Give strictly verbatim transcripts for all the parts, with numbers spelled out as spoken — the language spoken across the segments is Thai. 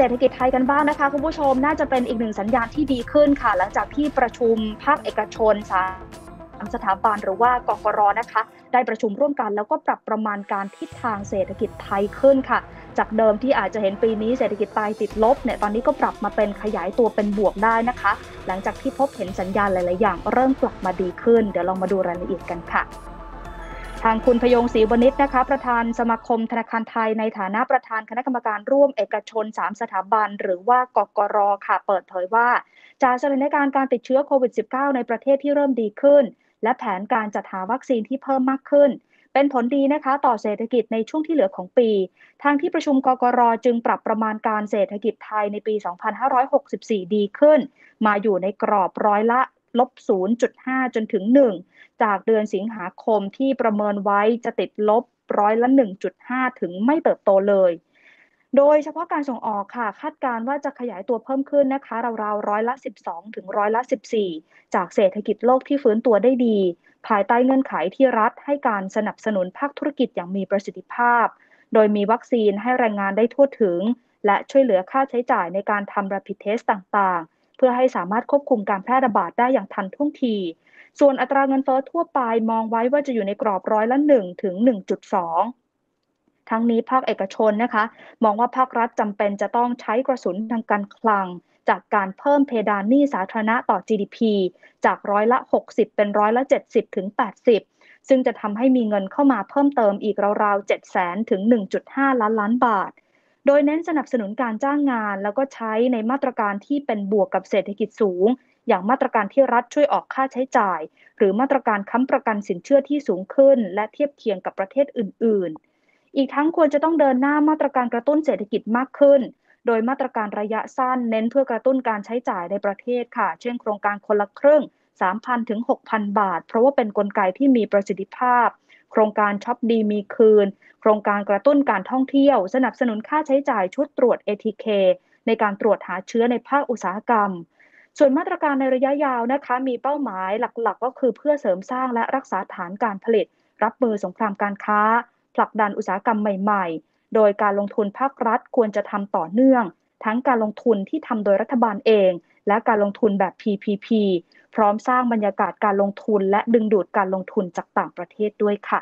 เศรษฐกิจไทยกันบ้างนะคะคุณผู้ชมน่าจะเป็นอีกหนึ่งสัญญาณที่ดีขึ้นค่ะหลังจากที่ประชุมภาคเอกชนสามสถาบันหรือว่ากกร.นะคะได้ประชุมร่วมกันแล้วก็ปรับประมาณการทิศทางเศรษฐกิจไทยขึ้นค่ะจากเดิมที่อาจจะเห็นปีนี้เศรษฐกิจไทยติดลบเนี่ยตอนนี้ก็ปรับมาเป็นขยายตัวเป็นบวกได้นะคะหลังจากที่พบเห็นสัญญาณหลายๆอย่างเริ่มกลับมาดีขึ้นเดี๋ยวลองมาดูรายละเอียดกันค่ะทางคุณพยงศรีวณิชนะคะประธานสมาคมธนาคารไทยในฐานะประธานคณะกรรมการร่วมเอกชนสามสถาบันหรือว่ากกร.ค่ะเปิดเผยว่าจากสถานการณ์การติดเชื้อโควิด สิบเก้า ในประเทศที่เริ่มดีขึ้นและแผนการจัดหาวัคซีนที่เพิ่มมากขึ้นเป็นผลดีนะคะต่อเศรษฐกิจในช่วงที่เหลือของปีทางที่ประชุมกกร.จึงปรับประมาณการเศรษฐกิจไทยในปี สองพันห้าร้อยหกสิบสี่ ดีขึ้นมาอยู่ในกรอบร้อยละลบ ศูนย์จุดห้า จนถึง หนึ่ง จากเดือนสิงหาคมที่ประเมินไว้จะติดลบร้อยละ หนึ่งจุดห้า ถึงไม่เติบโตเลยโดยเฉพาะการส่งออกค่ะคาดการณ์ว่าจะขยายตัวเพิ่มขึ้นนะคะราวๆร้อยละ สิบสอง ถึงร้อยละ สิบสี่ จากเศรษฐกิจโลกที่ฟื้นตัวได้ดีภายใต้เงื่อนไขที่รัฐให้การสนับสนุนภาคธุรกิจอย่างมีประสิทธิภาพโดยมีวัคซีนให้แรงงานได้ทั่วถึงและช่วยเหลือค่าใช้จ่ายในการทำ Rapid Test ต่างๆเพื่อให้สามารถควบคุมการแพร่ระบาดได้อย่างทันท่วงทีส่วนอัตราเงินเฟ้อทั่วไปมองไว้ว่าจะอยู่ในกรอบร้อยละหนึ่งถึง หนึ่งจุดสอง ทั้งนี้ภาคเอกชนนะคะมองว่าภาครัฐจำเป็นจะต้องใช้กระสุนทางการคลังจากการเพิ่มเพดานหนี้สาธารณะต่อ จี ดี พี จากร้อยละหกสิบเป็นร้อยละเจ็ดสิบถึงแปดสิบซึ่งจะทำให้มีเงินเข้ามาเพิ่มเติมอีกราวๆ เจ็ดแสน ถึง หนึ่งจุดห้า ล้านล้านบาทโดยเน้นสนับสนุนการจ้างงานแล้วก็ใช้ในมาตรการที่เป็นบวกกับเศรษฐกิจสูงอย่างมาตรการที่รัฐช่วยออกค่าใช้จ่ายหรือมาตรการค้ำประกันสินเชื่อที่สูงขึ้นและเทียบเคียงกับประเทศอื่นๆอีกทั้งควรจะต้องเดินหน้ามาตรการกระตุ้นเศรษฐกิจมากขึ้นโดยมาตรการระยะสั้นเน้นเพื่อกระตุ้นการใช้จ่ายในประเทศค่ะเช่นโครงการคนละครึ่ง สามพัน ถึง หกพัน บาทเพราะว่าเป็นกลไกที่มีประสิทธิภาพโครงการช็อปดีมีคืนโครงการกระตุ้นการท่องเที่ยวสนับสนุนค่าใช้จ่ายชุดตรวจ เอ ที เค ในการตรวจหาเชื้อในภาคอุตสาหกรรมส่วนมาตรการในระยะยาวนะคะมีเป้าหมายหลักๆก็คือเพื่อเสริมสร้างและรักษาฐานการผลิตรับมือสงครามการค้าผลักดันอุตสาหกรรมใหม่ๆโดยการลงทุนภาครัฐควรจะทำต่อเนื่องทั้งการลงทุนที่ทำโดยรัฐบาลเองและการลงทุนแบบ พี พี พี พร้อมสร้างบรรยากาศการลงทุนและดึงดูดการลงทุนจากต่างประเทศด้วยค่ะ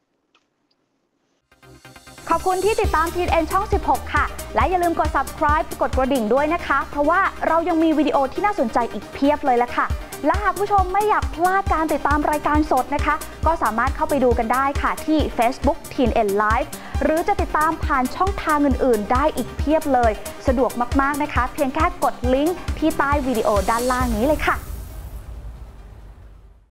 ขอบคุณที่ติดตาม ที เอ็น ช่อง สิบหก ค่ะและอย่าลืมกด Subscribe กดกระดิ่งด้วยนะคะเพราะว่าเรายังมีวิดีโอที่น่าสนใจอีกเพียบเลยละค่ะและหากผู้ชมไม่อยากพลาดการติดตามรายการสดนะคะก็สามารถเข้าไปดูกันได้ค่ะที่ Facebook ที เอ็น Live หรือจะติดตามผ่านช่องทางอื่นๆได้อีกเพียบเลยสะดวกมากๆนะคะเพียงแค่กดลิงก์ที่ใต้วิดีโอด้านล่างนี้เลยค่ะ